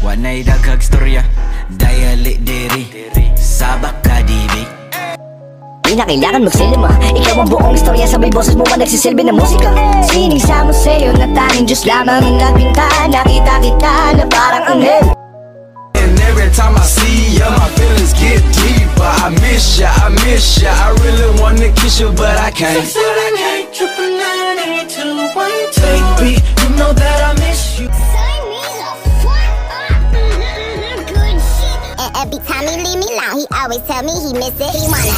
Wanay daghag storya, dayali diri sabak kadibig. Di na kailangan magsilima. Ikaw ang buong istorya, sabay boses mo man nagsisilbi ng musika. Siningsamo sa'yo na tanging Diyos lamang ang nagpinta. Nakita kita na parang anghel. And every time I see ya, my feelings get deeper. I miss ya, I miss ya. I really wanna kiss you, but I can't. Triple 9, 8, 2, 1, 2. Baby, you know that I miss you. Every time he leave me alone, he always tell me he miss it. He wanna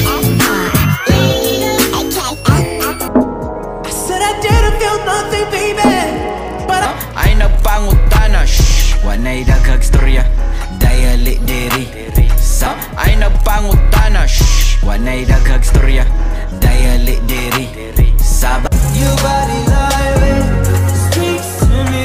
I said I didn't feel nothing, baby, but Ay nagpangutana, shh. Wanay daghag storya, dayali diri sa. Ay nagpangutana, shh. Wanay daghag storya, dayali diri sabak. your body like speaks to me.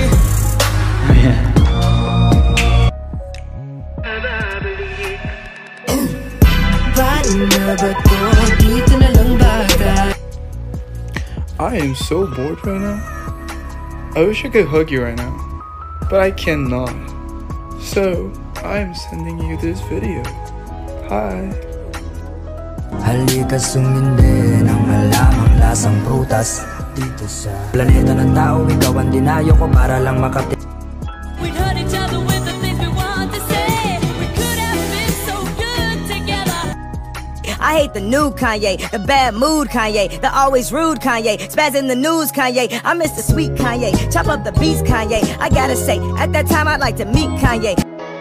I am so bored right now. I wish I could hug you right now, but I cannot. So, I am sending you this video. Hi. Halika sumindi ng malamang lasang prutas. Dito sa planeta ng tao, ikaw ang dinayo ko para lang makati. We hurt each other with the things we want to say. We could have been so good together. I hate the new Kanye, the bad mood Kanye, the always rude Kanye, spaz in the news Kanye. I miss the sweet Kanye, chop up the beats Kanye. I gotta say, at that time I'd like to meet Kanye.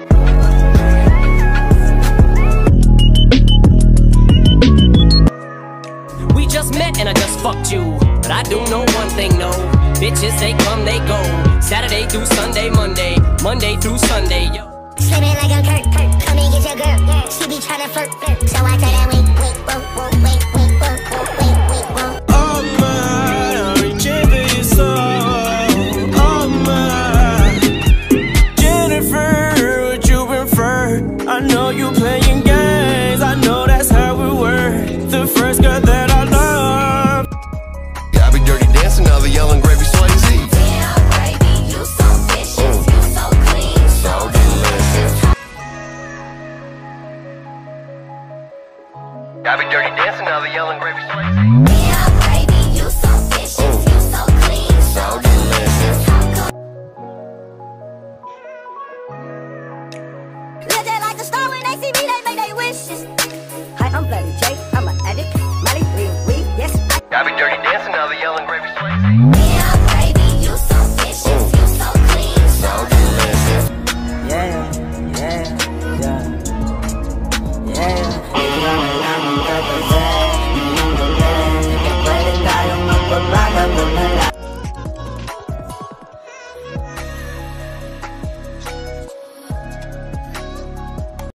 We just met and I just fucked you, but I do know one thing, no. Bitches, they come, they go. Saturday through Sunday, Monday through Sunday, yo. slipping like a Kurt. Come and get your girl. She be tryna flirt, so I tell her wait, wait, whoa, wait, wait, whoa, wait, whoa. Oh my, I'm reaching for your soul. Oh my, Jennifer, what you prefer? I know you playing games. I know that's how we were. The first girl that I love. I be dirty dancing, now the yelling gravy Swayze. Damn, baby, you so vicious, you so clean, so delicious. I be dirty dancing, now the yelling gravy Swayze.